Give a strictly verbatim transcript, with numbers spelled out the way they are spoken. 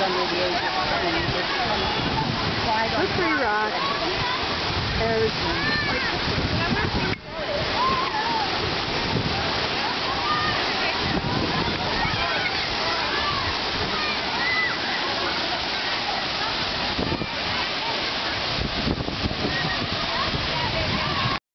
under the age of twenty. There's three rocks. There's one.